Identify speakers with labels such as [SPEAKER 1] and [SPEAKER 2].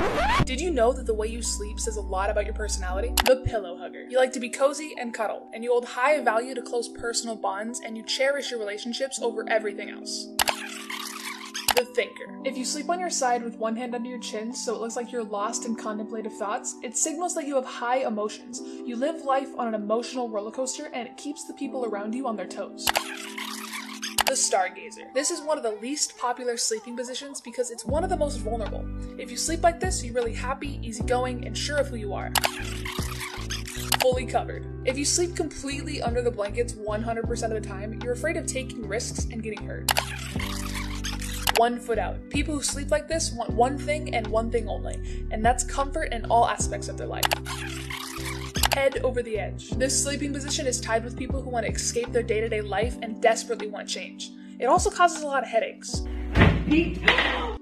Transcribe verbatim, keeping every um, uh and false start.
[SPEAKER 1] Did you know that the way you sleep says a lot about your personality? The pillow hugger. You like to be cozy and cuddle, and you hold high value to close personal bonds, and you cherish your relationships over everything else. The thinker. If you sleep on your side with one hand under your chin so it looks like you're lost in contemplative thoughts, it signals that you have high emotions. You live life on an emotional roller coaster, and it keeps the people around you on their toes. The stargazer. This is one of the least popular sleeping positions because it's one of the most vulnerable. If you sleep like this, you're really happy, easygoing, and sure of who you are. Fully covered. If you sleep completely under the blankets one hundred percent of the time, you're afraid of taking risks and getting hurt. One foot out. People who sleep like this want one thing and one thing only, and that's comfort in all aspects of their life. Head over the edge. This sleeping position is tied with people who want to escape their day-to-day life and desperately want change. It also causes a lot of headaches.